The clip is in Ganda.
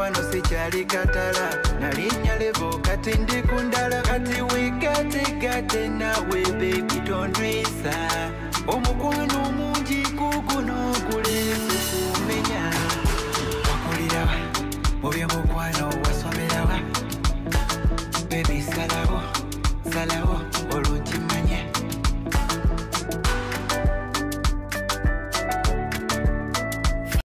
wano sikyali katala nalinnya levo kati ndi ku ndala kati wegategate nawe bebi tondwisa omukwano omungi guguno gulevu kumenya wakulirawa mu by'omukwano wasomerawa bebi salawo